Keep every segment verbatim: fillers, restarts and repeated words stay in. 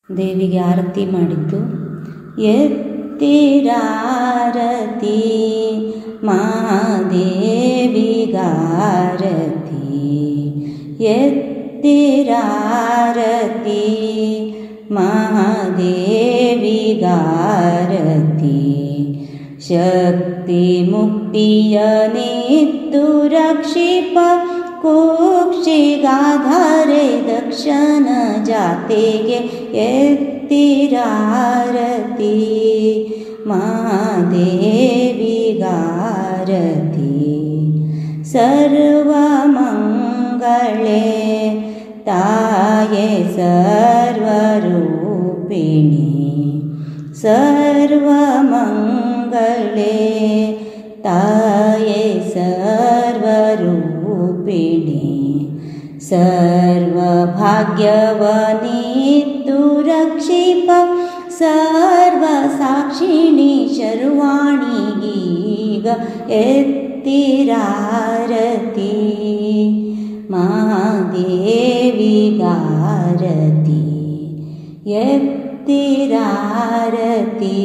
ದೇವಿಗೆ ಆರತಿ ಮಾಡಿದ್ದು. ಎತ್ತಿರಾರತಿ ಮಹಾದೇವಿಗಾರತಿ, ಎತ್ತಿರಾರತಿ ಮಹಾದೇವಿಗಾರತಿ. ಶಕ್ತಿ ಮುಕ್ತಿಯನಿತ್ತು ರಕ್ಷಿಪ ಕುಕ್ಷಿಗಾಧಾರೆ ದಕ್ಷನ ಜಾತೆಗೆ ಎತ್ತಿರಾರತಿ ಮಹಾದೇವಿಗಾರತಿ. ಸರ್ವಮಂಗಳೇ ತಾಯೇ ಸರ್ವರೂಪಿಣಿ, ಸರ್ವಮಂಗಳೇ ತಾಯೇ ಸರ್ವರೂಪಿಣಿ. ಸರ್ವಭಾಗ್ಯವನಿತ್ತು ರಕ್ಷಿಪ ಸರ್ವಸಾಕ್ಷಿಣಿ ಶರ್ವಾಣಿಗೀಗ ಎತ್ತಿರಾರತಿ ಮಹಾದೇವಿಗಾರತಿ, ಎತ್ತಿರಾರತಿ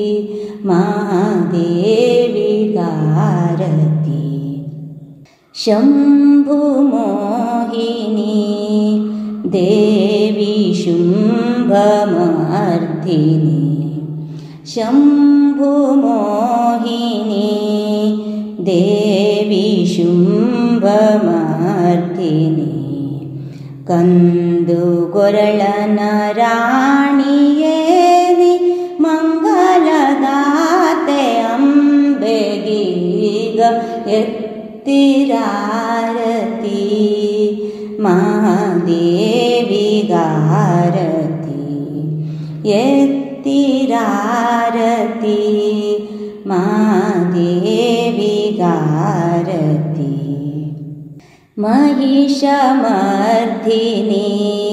ಮಹಾದೇವಿಗಾರತಿ. ಶಂಭು ಮೋಹಿನಿ ದೇವಿ ಶುಂಭಮರ್ಧಿನಿ, ಶಂಭು ಮೋಹಿನಿ ದೇವಿ ಶುಂಭಮರ್ಧಿನಿ. ಕಂದು ಗೊರಳನ ರಾಣಿಯೇನಿ ಮಂಗಲದಾತೆ ಅಂಬೆಗೀಗ ಎತ್ತಿರಾರತಿ ಮಹಾದೇವಿಗಾರತಿ, ಎತ್ತಿರಾರತಿ ಮಹಾದೇವಿಗಾರತಿ. ಮಹಿಷಮರ್ಧಿನಿ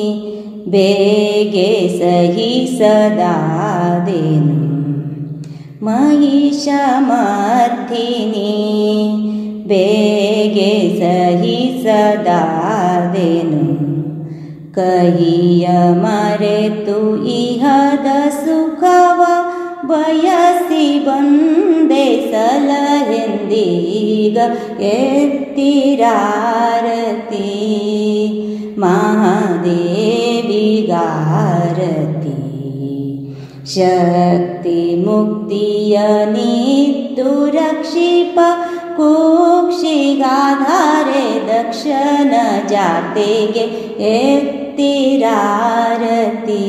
ಬೇಗೆ ಸಹಿಸದಾದೆನು, ಮಹಿಷಮರ್ಧಿನಿ ಬೇಗೆ ಸಹಿಸದಾದೆನು. ಕಹಿಯ ಮರೆತು ಇಹದ ಸುಖವ ಬಯಸಿ ಬಂದೆ ಸಲಹೆಂದೀಗ ಎತ್ತಿರಾರತಿ ಮಹಾದೇವಿಗಾರತಿ. ಶಕ್ತಿ ಮುಕ್ತಿಯನಿತ್ತು ರಕ್ಷಿಪ ಕುಕ್ಷಿಗಾಧಾರೆ ದಕ್ಷನ ಜಾತೆಗೆ ಎತ್ತಿರಾರತಿ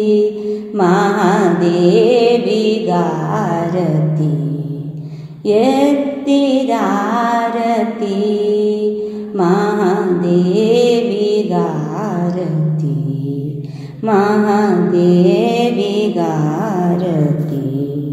ಮಹಾದೇವಿಗಾರತಿ, ಎತ್ತಿರಾರತಿ ಮಹಾದೇವಿಗಾರತಿ, ಮಹಾದೇವಿಗಾರತಿ.